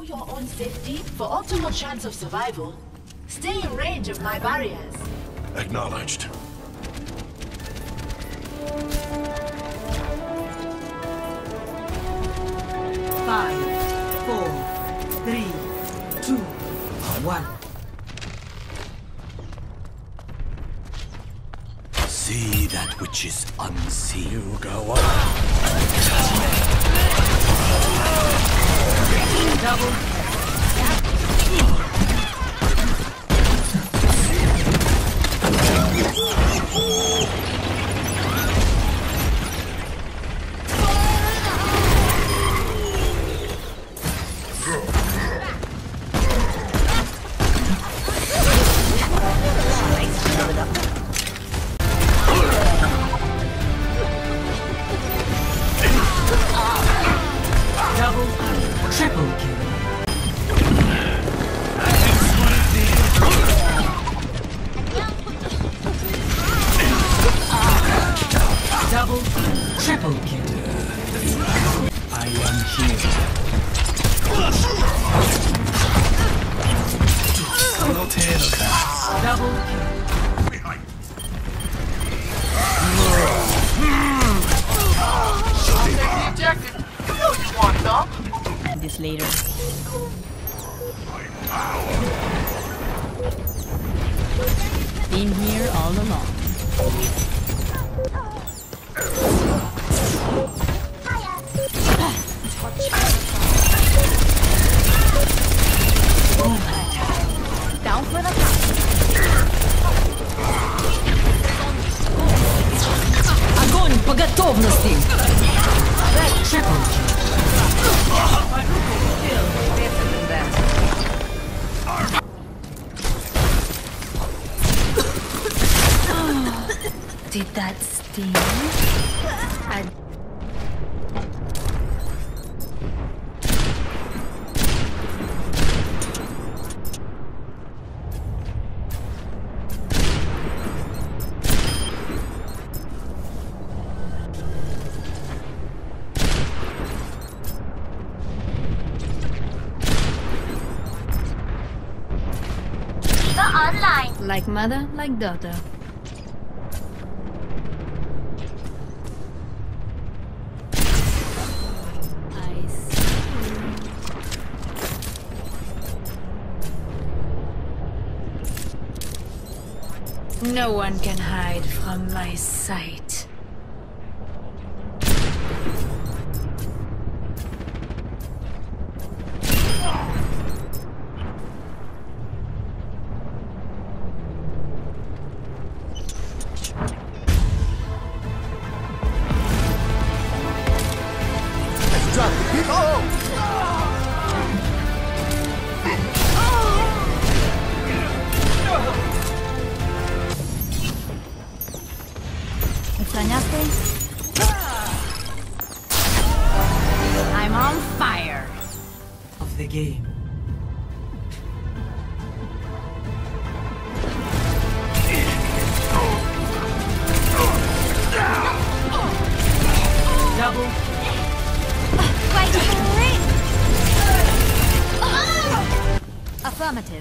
your own safety for optimal chance of survival. Stay in range of my barriers. Acknowledged. Five, 4, 3, 2, 1. See that which is unseen. You go up. Double. Triple kill. Double, triple kill. I am here. Double kill. This later. Been here all along. Down for the count. Огонь по готовности. Triple kill. Did that sting? Online. Like mother, like daughter. I see. No one can hide from my sight. I'm on fire. Of the game. Double. Wait for it. Affirmative.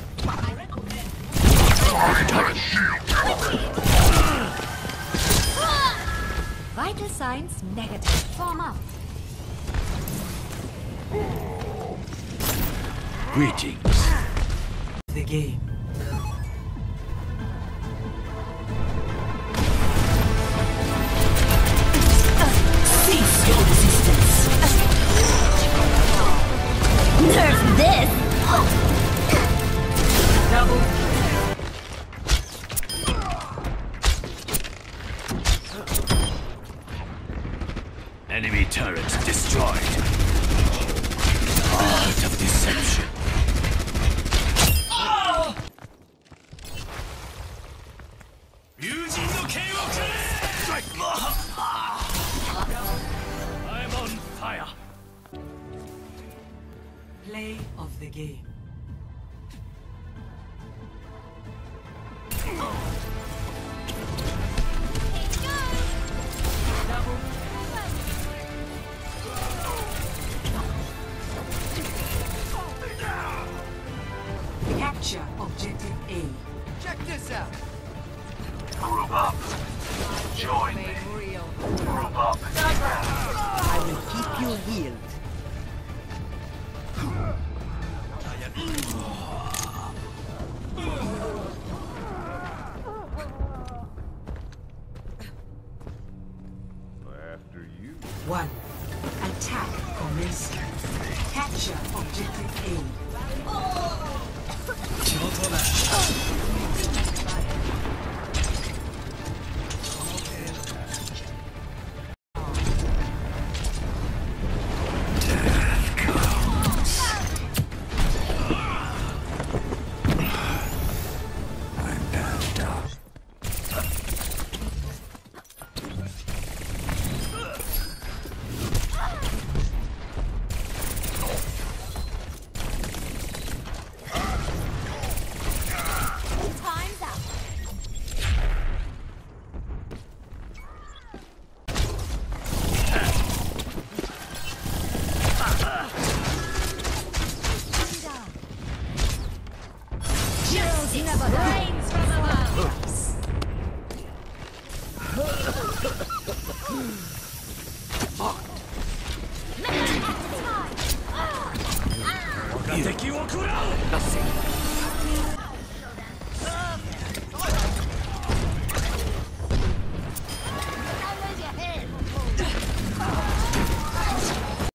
Vital signs negative. Form up. Greetings. The game. Cease your resistance. Nerf this. Double. Enemy turrets destroyed. Art of deception. I'm on fire. Play of the game. closer. Group up. Join me. Real. Group up. I will keep you healed. After you. One. Attack commencing. Capture objective A. Time's up. Justice rains from above. Nothing.